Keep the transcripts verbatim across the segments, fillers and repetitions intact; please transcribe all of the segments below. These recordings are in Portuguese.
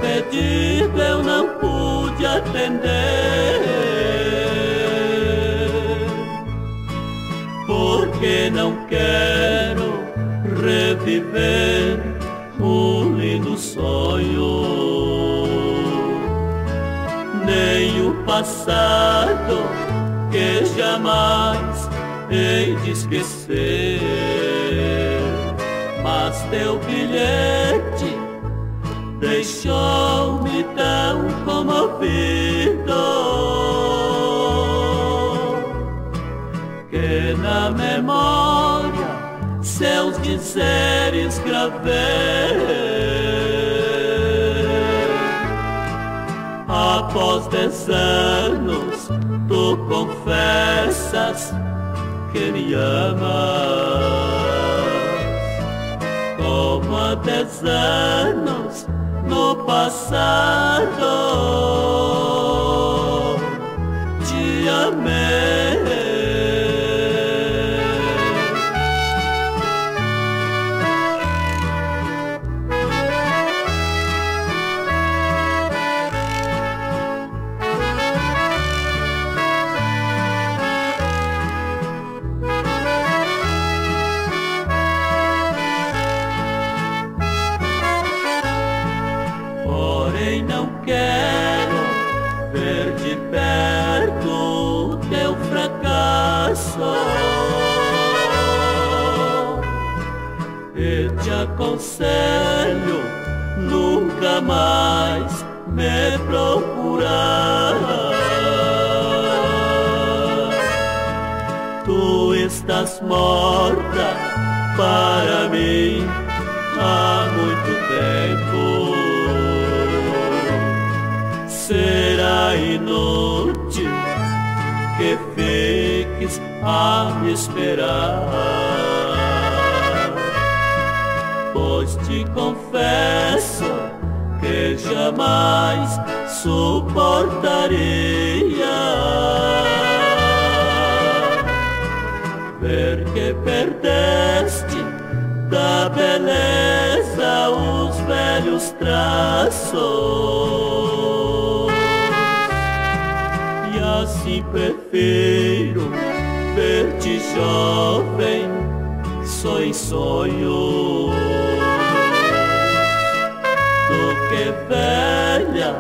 pedido eu não pude atender, porque não quero reviver um lindo sonho, nem o passado que jamais hei de esquecer. Mas teu bilhete deixou-me tão comovido que na memória seus dizeres gravei. Após dez anos tu confessas que me amas, como há dez anos no passado te amei. Porém não quero ver de perto teu fracasso, e te aconselho nunca mais me procurar. Tu estás morta para mim há muito tempo. Será inútil que fiques a me esperar, pois te confesso que jamais suportaria ver que perdeste da beleza os velhos traços. Assim prefiro ver-te jovem, só em sonhos, do que velha,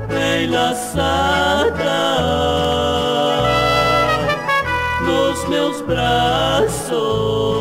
enlaçada nos meus braços.